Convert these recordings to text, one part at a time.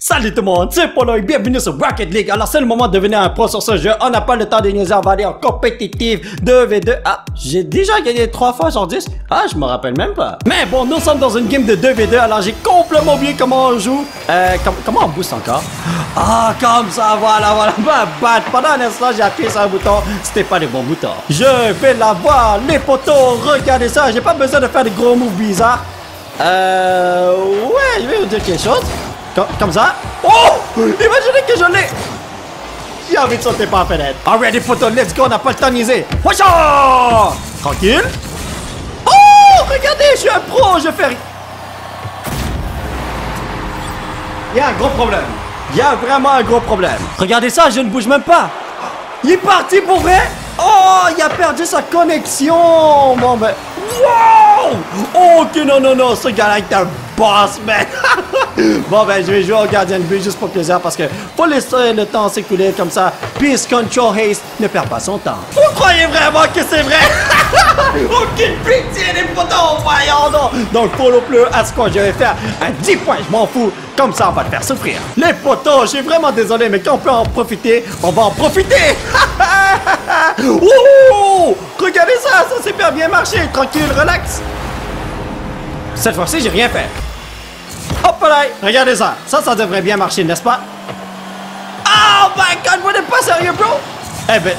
Salut tout le monde, c'est Polo et bienvenue sur Rocket League. Alors c'est le moment de devenir un pro sur ce jeu. On n'a pas le temps de niaiser, on va aller en compétitive 2v2. Ah, j'ai déjà gagné 3 fois sur 10. Ah, je me rappelle même pas. Mais bon, nous sommes dans une game de 2v2. Alors j'ai complètement oublié comment on joue. Comment on booste encore? Ah, comme ça, voilà. Pendant un instant, j'ai appuyé sur un bouton. C'était pas le bon bouton. Je vais l'avoir, les potos. Regardez ça, j'ai pas besoin de faire des gros moves bizarres. Ouais, je vais vous dire quelque chose. Comme ça. Oh! Imaginez que je l'ai! J'ai envie de sauter par la fenêtre. Alright, les photos, let's go, on n'a pas le temps de niaiser. Watcha! Tranquille. Oh! Regardez, je suis un pro, je fais rien. Il y a un gros problème. Il y a vraiment un gros problème. Regardez ça, je ne bouge même pas. Il est parti pour vrai? Oh, il a perdu sa connexion. Bon, ben. Wow! Ok, non, ce gars-là est un boss, man. Bon, ben, je vais jouer au gardien de but juste pour plaisir parce que faut laisser le temps s'écouler comme ça. Peace, control, haste, ne perd pas son temps. Vous croyez vraiment que c'est vrai? Aucune pitié, les potos, voyons donc. Donc, follow plus à ce que je vais faire. À 10 points, je m'en fous. Comme ça, on va te faire souffrir. Les potos, je suis vraiment désolé, mais quand on peut en profiter, on va en profiter. Ouh! Regardez ça, ça s'est super bien marché. Tranquille, relax. Cette fois-ci, j'ai rien fait. Hop là, regardez ça. Ça devrait bien marcher, n'est-ce pas? Oh my god, vous n'êtes pas sérieux, bro? Eh ben...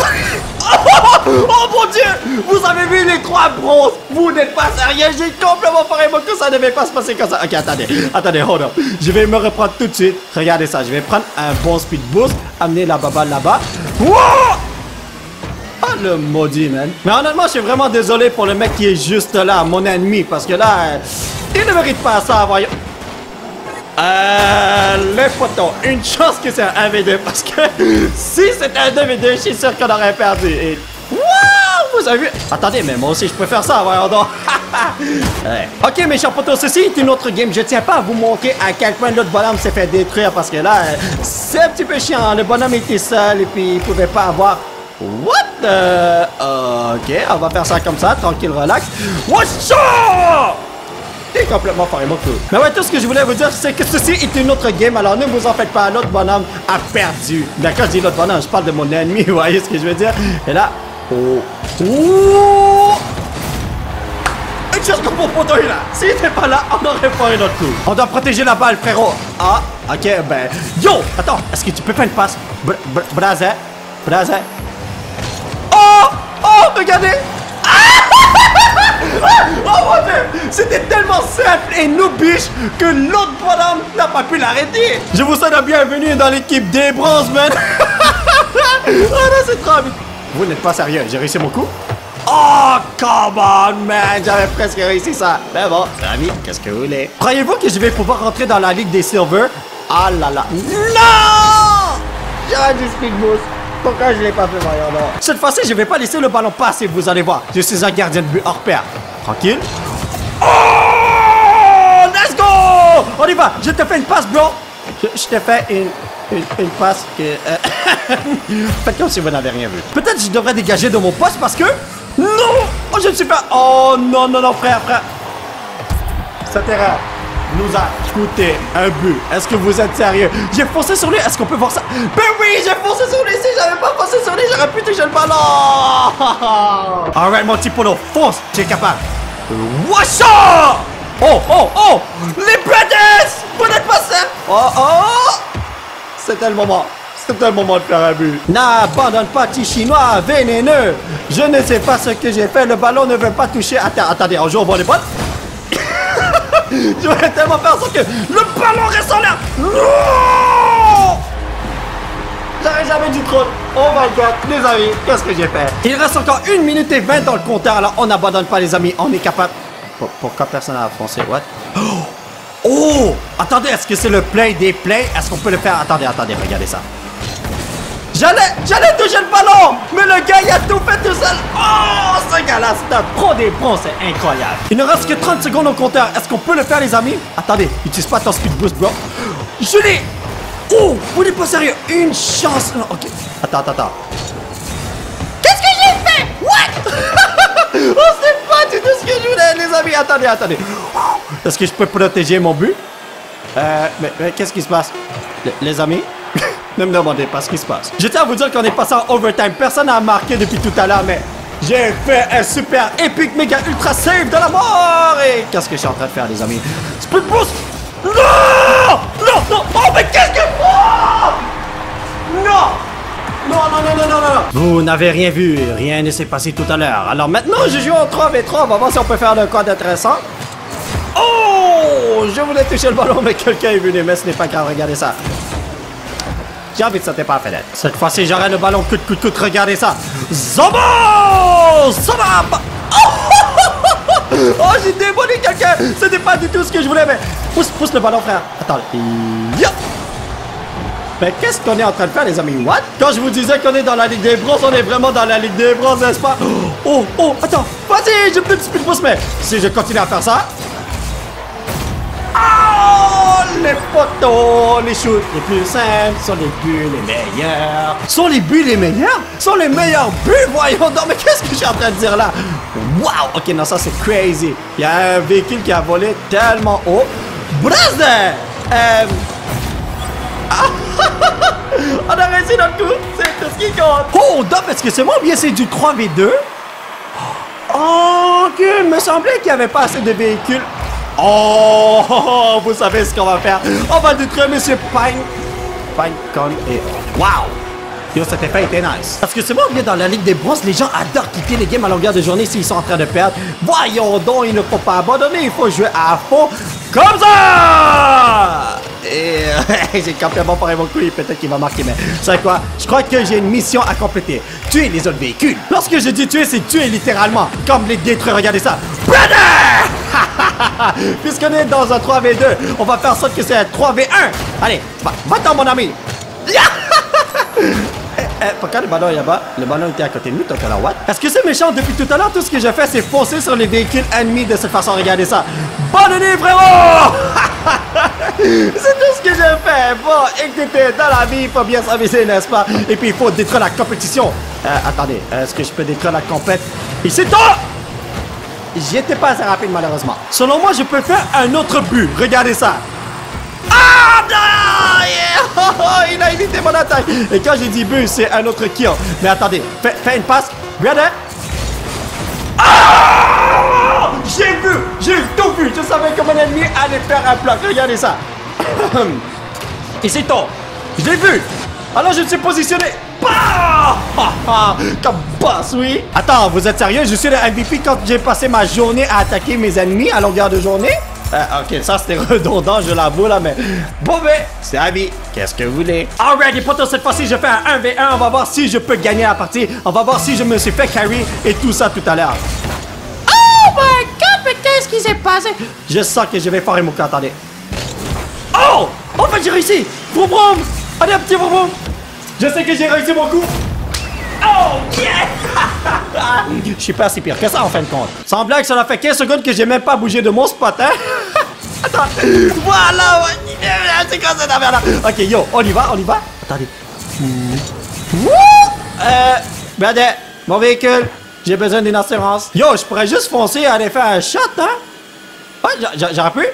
oh mon dieu! Vous avez vu les 3 bronzes? Vous n'êtes pas sérieux? J'ai complètement foiré moi que ça ne devait pas se passer comme ça. Ok, attendez, hold up. Je vais me reprendre tout de suite. Regardez ça, je vais prendre un bon speed boost, amener la baballe là-bas. Wow! Ah, le maudit, man. Mais honnêtement, je suis vraiment désolé pour le mec qui est juste là, mon ennemi, parce que là, il ne mérite pas ça, voyons. Les photos, une chance que c'est un 1v2 parce que si c'était un 2v2, je suis sûr qu'on aurait perdu. Et wow, vous avez vu? Attendez, mais moi aussi je peux faire ça, voyons donc. Ouais. Ok, mes chers potos, ceci est une autre game. Je tiens pas à vous montrer à quel point l'autre bonhomme s'est fait détruire parce que là, c'est un petit peu chiant. Le bonhomme était seul et puis il pouvait pas avoir. What? Ok, on va faire ça comme ça, tranquille, relax. What's up? C'est complètement foiré mon coup. Mais ouais, tout ce que je voulais vous dire, c'est que ceci est une autre game. Alors ne vous en faites pas, l'autre bonhomme a perdu. D'accord, je dis l'autre bonhomme, je parle de mon ennemi, vous voyez ce que je veux dire? Et là, oh. Une chose comme mon poteau est là. S'il n'était pas là, on aurait foiré notre coup. On doit protéger la balle, frérot. Ah, ok, ben. Yo, attends, est-ce que tu peux faire une passe? Braza. Oh, regardez. Oh mon dieu! C'était tellement simple et noobish que l'autre bonhomme n'a pas pu l'arrêter! Je vous souhaite la bienvenue dans l'équipe des bronzes, man! Oh non, c'est trop vite! Vous n'êtes pas sérieux, j'ai réussi mon coup? Oh, come on, man! J'avais presque réussi ça! Mais bon, ami, qu'est-ce que vous voulez? Croyez-vous que je vais pouvoir rentrer dans la ligue des silver? Ah là là! Non! J'aurais du speed boost! Pourquoi je l'ai pas fait, voyons donc? Cette fois-ci, je vais pas laisser le ballon passer, vous allez voir. Je suis un gardien de but hors pair. Tranquille. Oh! Let's go! On y va! Je te fais une passe, bro! Je te fais une passe que... Faites comme si vous n'avez rien vu. Peut-être que je devrais dégager de mon poste parce que... Non! Oh, je ne suis pas... Oh, non, frère. Cette erreur nous a coûté un but. Est-ce que vous êtes sérieux? J'ai foncé sur lui. Est-ce qu'on peut voir ça? Ben oui, j'ai foncé sur lui. Si j'avais pas foncé sur lui, j'aurais pu toucher le ballon. Alright, mon petit polo, fonce. Tu es capable. What's up? Oh! Les Brothers! Vous n'êtes pas ça? Oh! C'était le moment. C'était le moment de faire un but. N'abandonne pas, petit chinois vénéneux. Je ne sais pas ce que j'ai fait. Le ballon ne veut pas toucher. Attendez, on joue au volleyball. Je vais tellement faire ça que le ballon reste en l'air. Non! J'aurais jamais dû trop. Oh my god, les amis, qu'est-ce que j'ai fait? Il reste encore 1 minute et 20 dans le compteur, alors on n'abandonne pas les amis, on est capable. Pourquoi personne n'a foncé? What? Oh! Attendez, est-ce que c'est le play des plays? Est-ce qu'on peut le faire? Attendez, regardez ça. J'allais toucher le ballon, mais le gars il a tout fait tout seul. Oh, ce gars-là, c'est un pro des bronzes, c'est incroyable. Il ne reste que 30 secondes au compteur. Est-ce qu'on peut le faire, les amis? Attendez, utilise pas ton speed boost, bro. Je l'ai. Oh, vous n'êtes pas sérieux. Une chance. Non, ok. Attends. Qu'est-ce que j'ai fait? What? Oh, c'est pas du tout ce que je voulais, les amis. Attendez. Est-ce que je peux protéger mon but? Mais qu'est-ce qui se passe? Les amis? Ne me demandez pas ce qui se passe. Je tiens à vous dire qu'on est passé en overtime. Personne n'a marqué depuis tout à l'heure, mais j'ai fait un super épique méga ultra save de la mort. Et qu'est-ce que je suis en train de faire, les amis? Split boost! Non! Non, non! Oh, mais qu'est-ce que... Oh! Non! Non, non, non, non, non, non! Vous n'avez rien vu. Rien ne s'est passé tout à l'heure. Alors maintenant, je joue en 3v3. On va voir si on peut faire de quoi d'intéressant. Oh! Je voulais toucher le ballon, mais quelqu'un est venu. Mais ce n'est pas grave. Regardez ça. J'ai envie de sauter par la fenêtre. Cette fois-ci, j'aurai le ballon coûte. Regardez ça. Zobo! Zoba! Oh, j'ai démoli quelqu'un. C'était pas du tout ce que je voulais, mais... Pousse le ballon, frère. Attends. Yo! Mais qu'est-ce qu'on est en train de faire, les amis? What? Quand je vous disais qu'on est dans la Ligue des Bronzes, on est vraiment dans la Ligue des Bronzes, n'est-ce pas? Oh, attends. Vas-y, j'ai plus de speed boost, mais si je continue à faire ça... Les poteaux, les shoots les plus simples sont les buts les meilleurs. Sont les buts les meilleurs? Sont les meilleurs buts? Voyons donc, mais qu'est-ce que je suis en train de dire là? Wow! Ok, non, ça c'est crazy. Il y a un véhicule qui a volé tellement haut. Brother! On a réussi notre coup. C'est tout ce qui compte. Oh, Dop, est-ce que c'est moi ou bien c'est du 3v2? Oh, ok, il me semblait qu'il n'y avait pas assez de véhicules. Oh, vous savez ce qu'on va faire? On va détruire Monsieur Pinecone et... Wow! Yo, cet effet était nice. Parce que c'est moi, bien dans la Ligue des Bronzes, les gens adorent quitter les games à longueur de journée s'ils sont en train de perdre. Voyons donc, il ne faut pas abandonner, il faut jouer à fond. Comme ça! Et j'ai complètement paré mon coup, peut-être qu'il va marquer, mais vous savez quoi? Je crois que j'ai une mission à compléter. Tuer les autres véhicules. Lorsque je dis tuer, c'est tuer littéralement. Comme les détruire, regardez ça. Brother! Puisqu'on est dans un 3v2, on va faire en sorte que c'est un 3v1. Allez, va-t'en mon ami. Pourquoi le ballon est là-bas? Le ballon était à côté de nous, donc alors what? Est-ce que c'est méchant? Depuis tout à l'heure, tout ce que j'ai fait, c'est foncer sur les véhicules ennemis de cette façon. Regardez ça. Bonne nuit, frérot! C'est tout ce que j'ai fait. Bon, écoutez, dans la vie, il faut bien s'amuser, n'est-ce pas? Et puis, il faut détruire la compétition. Attendez, est-ce que je peux détruire la compète? Ici, toi! J'y étais pas assez rapide, malheureusement. Selon moi, je peux faire un autre but. Regardez ça. Ah, non! Yeah! Il a évité mon attaque. Et quand j'ai dit but, c'est un autre kill. Mais attendez, fais une passe. Regardez. Ah! J'ai tout vu. Je savais que mon ennemi allait faire un bloc. Regardez ça. Ici, toi. Je l'ai vu. Alors, je me suis positionné. Comme boss, oui. Attends, vous êtes sérieux? Je suis le MVP quand j'ai passé ma journée à attaquer mes ennemis à longueur de journée? Ok, ça c'était redondant, je l'avoue là, mais... Bon, mais c'est la vie. Qu'est-ce que vous voulez? Alright, les potos, cette fois-ci, je fais un 1v1. On va voir si je peux gagner la partie. On va voir si je me suis fait carry et tout ça tout à l'heure. Oh my god, mais qu'est-ce qui s'est passé? Je sens que je vais foirer mon coup, attendez. Oh! En fait, j'ai réussi! Vroom vroom! Allez, un petit vroom vroom! Je sais que j'ai réussi mon coup! Oh yeah! Je suis pas si pire que ça en fin de compte. Sans blague, ça a fait 15 secondes que j'ai même pas bougé de mon spot, hein? Attends, voilà! C'est quoi cette affaire là? Ok, yo, on y va? Attendez. Brother, mon véhicule, j'ai besoin d'une assurance. Yo, je pourrais juste foncer et aller faire un shot, hein? Ouais, j'aurais pu?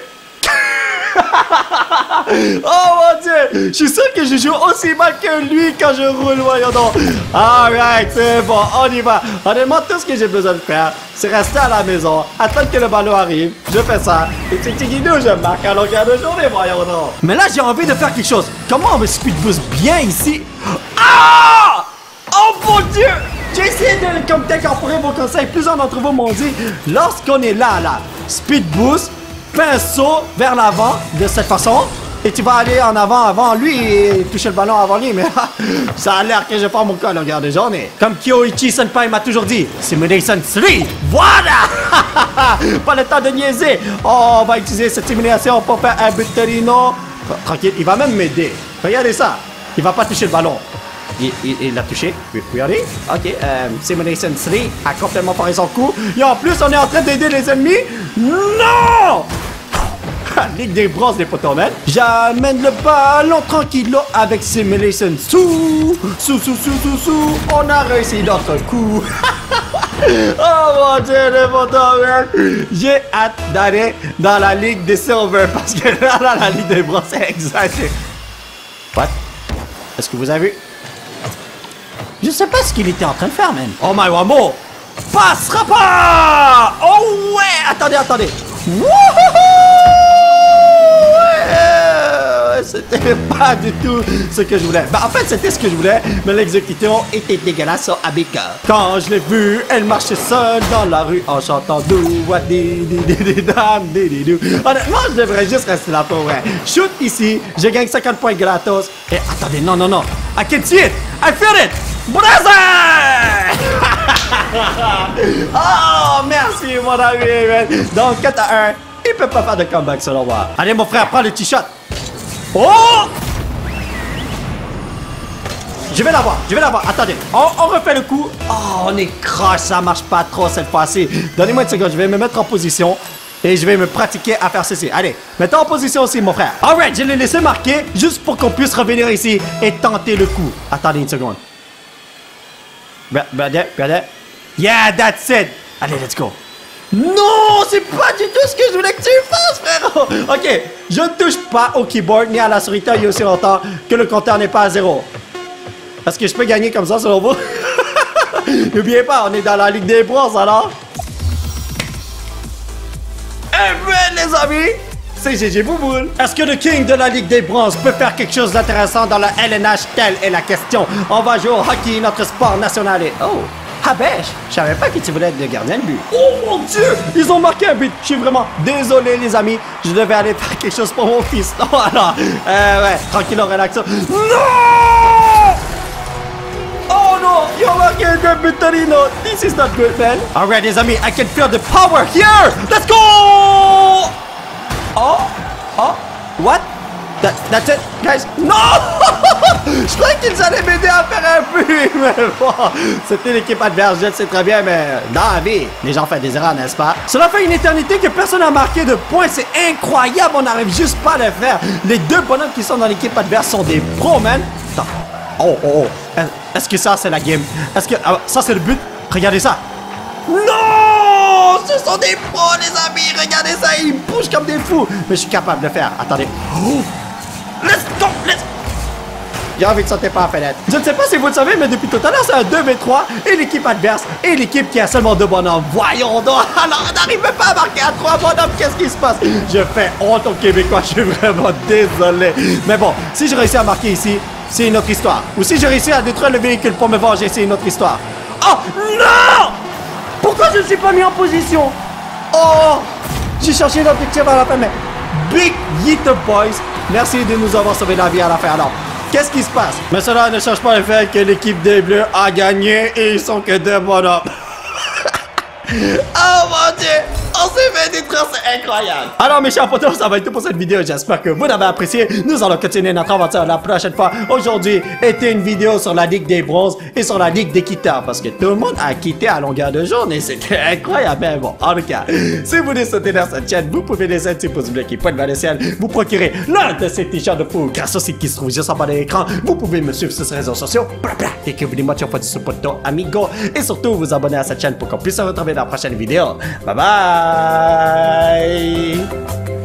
Oh mon dieu! Je suis sûr que je joue aussi mal que lui quand je roule, voyons donc. Alright, c'est bon, on y va. Honnêtement, tout ce que j'ai besoin de faire, c'est rester à la maison, attendre que le ballon arrive. Je fais ça. Et Tiki-Guido, je marque à longueur de journée, voyons donc. Mais là, j'ai envie de faire quelque chose. Comment on me speed boost bien ici? Ah! Oh mon dieu! J'ai essayé d'incorporer vos conseils. Plusieurs d'entre vous m'ont dit, lorsqu'on est là, speed boost, pinceau vers l'avant de cette façon et tu vas aller en avant lui et toucher le ballon avant lui, mais ça a l'air que je prends mon cas à longueur de journée. Comme Kyoichi Senpai m'a toujours dit, Simulation 3, voilà! Pas le temps de niaiser. Oh, on va utiliser cette simulation pour faire un but de Torino. Tranquille, il va même m'aider. Regardez ça, il va pas toucher le ballon. Il l'a touché. Regardez. Ok, Simulation 3 a complètement paré son coup. Et en plus, on est en train d'aider les ennemis. Non! Ligue des bronzes, les potomènes. J'amène le ballon tranquillo avec Simulation sous. On a réussi notre coup. Oh mon Dieu, le moteur, man. J'ai hâte d'aller dans la ligue des silver parce que là, dans la ligue des bronzes, c'est exagéré. What? Est-ce que vous avez vu? Je sais pas ce qu'il était en train de faire, man. Oh my Wamo! Passera pas! Oh ouais! Attendez, attendez. Wouhou! C'était pas du tout ce que je voulais. Ben, en fait, c'était ce que je voulais, mais l'exécution était dégueulasse sur Abika. Quand je l'ai vue, elle marchait seule dans la rue en chantant dou wa di di di di dam di di dou. Honnêtement, je devrais juste rester là pour vrai. Shoot ici, je gagne 50 points gratos. Et attendez, non, non, non. I can see it! I feel it! Brother! Oh, merci, mon ami, man. Donc, 4 à 1, il peut pas faire de comeback selon moi. Allez, mon frère, prends le t-shirt. Oh! Je vais l'avoir, je vais l'avoir. Attendez, on refait le coup. Oh, on est croche, ça marche pas trop cette fois-ci. Donnez-moi une seconde, je vais me mettre en position. Et je vais me pratiquer à faire ceci. Allez, mets-toi en position aussi, mon frère. Alright, je l'ai laissé marquer juste pour qu'on puisse revenir ici et tenter le coup. Attendez une seconde. Brother. Yeah, that's it. Allez, let's go. Non, c'est pas du tout ce que je voulais que tu fasses, frérot. Ok, je ne touche pas au keyboard ni à la souris il y a aussi longtemps que le compteur n'est pas à 0. Est-ce que je peux gagner comme ça, selon vous? N'oubliez pas, on est dans la Ligue des bronzes, alors. Eh ben, les amis, c'est GG Bouboule. Est-ce que le King de la Ligue des bronzes peut faire quelque chose d'intéressant dans la LNH? Telle est la question. On va jouer au hockey, notre sport national. Et oh, ah ben, je savais pas que tu voulais être le gardien de but. Oh mon Dieu, ils ont marqué un but. Je suis vraiment désolé, les amis. Je devais aller faire quelque chose pour mon fils. Non, alors, ouais, tranquille, relax. Non! Oh non, ils ont marqué un but, Torino. This is not good, man. Alright, les amis, I can feel the power here. Let's go! Oh, what? That's it, guys. Non! Je croyais qu'ils allaient m'aider à faire un but, mais bon, c'était l'équipe adverse, je le sais très bien, mais dans la vie, les gens font des erreurs, n'est-ce pas? Cela fait une éternité que personne n'a marqué de points, c'est incroyable, on n'arrive juste pas à le faire. Les deux bonhommes qui sont dans l'équipe adverse sont des pros, man. Attends. Oh. Est-ce que ça, c'est la game? Est-ce que ça, c'est le but? Regardez ça. Non! Ce sont des pros, les amis, regardez ça, ils bougent comme des fous. Mais je suis capable de le faire, attendez. Oh. Let's go! J'ai envie de sauter par la fenêtre. Je ne sais pas si vous le savez, mais depuis tout à l'heure, c'est un 2v3 et l'équipe adverse et l'équipe qui a seulement 2 bonhommes. Voyons donc! Alors, on n'arrive pas à marquer à 3 bonhommes. Qu'est-ce qui se passe? Je fais honte aux Québécois. Je suis vraiment désolé. Mais bon, si je réussis à marquer ici, c'est une autre histoire. Ou si je réussis à détruire le véhicule pour me venger, c'est une autre histoire. Oh! Non! Pourquoi je ne suis pas mis en position? Oh! J'ai cherché l'objectif à la fin, mais... Big Yeeter Boys, merci de nous avoir sauvé la vie à la fin. Alors, qu'est-ce qui se passe? Mais cela ne change pas le fait que l'équipe des Bleus a gagné et ils sont que 2 bonhommes. Oh mon Dieu! On s'est fait détruire, c'est incroyable! Alors mes chers potos, ça va être tout pour cette vidéo. J'espère que vous l'avez apprécié. Nous allons continuer notre aventure la prochaine fois. Aujourd'hui était une vidéo sur la Ligue des bronzes et sur la Ligue des quitteurs. Parce que tout le monde a quitté à longueur de journée. C'était incroyable. Mais bon, en tout cas, si vous voulez sauter dans cette chaîne, vous pouvez laisser un petit pouce bleu qui pointe vers le ciel. Vous procurez l'un de ces t-shirts de fou grâce au site qui se trouve juste en bas de l'écran. Vous pouvez me suivre sur ces réseaux sociaux. Et que vous dites moi tu fais du poto amigo. Et surtout vous abonner à cette chaîne pour qu'on puisse se retrouver dans la prochaine vidéo. Bye bye!